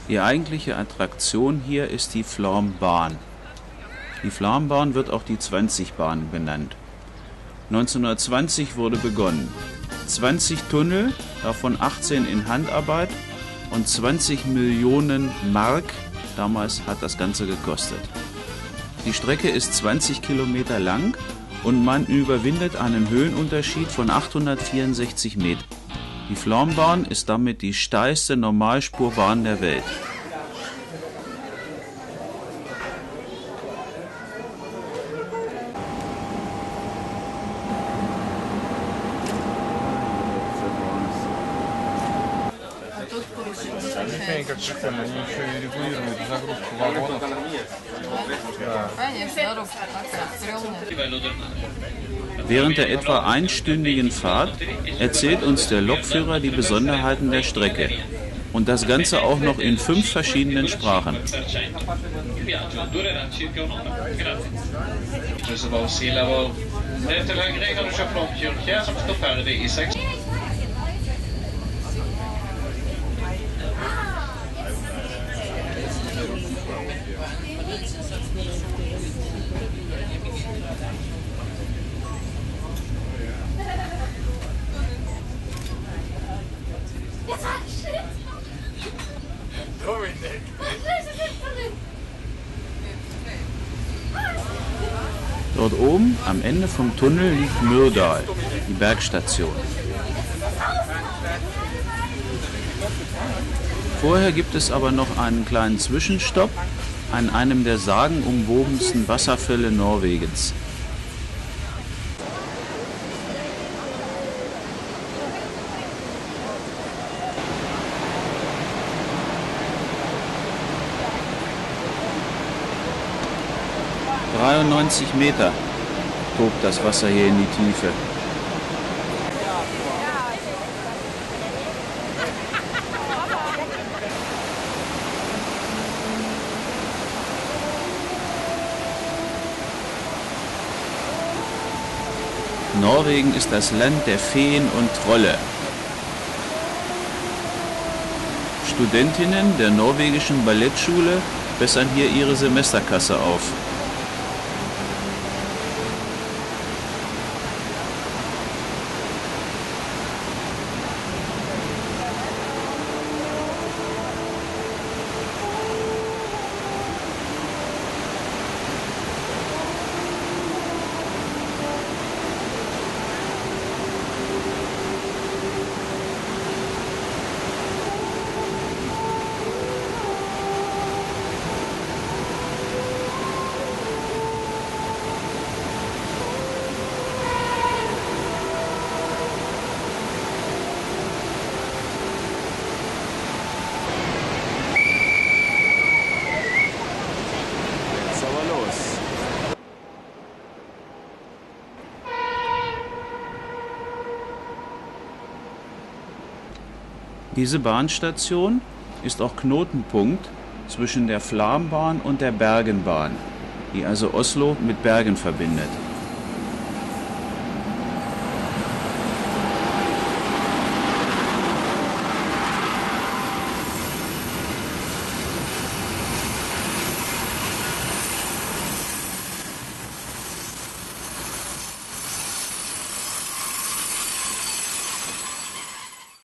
Die eigentliche Attraktion hier ist die Vlambaan. Die Vlambaan wird auch die 20-Bahn genannt. 1920 wurde begonnen. 20 Tunnel, davon 18 in Handarbeit und 20 Millionen Mark, damals hat das Ganze gekostet. Die Strecke ist 20 Kilometer lang und man überwindet einen Höhenunterschied von 864 Metern. Die Vlambaan ist damit die steilste Normalspurbahn der Welt. Während der etwa einstündigen Fahrt erzählt uns der Lokführer die Besonderheiten der Strecke. Und das Ganze auch noch in 5 verschiedenen Sprachen. Dort oben am Ende vom Tunnel liegt Myrdal, die Bergstation. Vorher gibt es aber noch einen kleinen Zwischenstopp an einem der sagenumwobensten Wasserfälle Norwegens. ...93 Meter tobt das Wasser hier in die Tiefe. Norwegen ist das Land der Feen und Trolle. Studentinnen der norwegischen Ballettschule bessern hier ihre Semesterkasse auf. Diese Bahnstation ist auch Knotenpunkt zwischen der Vlambaan und der Bergenbahn, die also Oslo mit Bergen verbindet.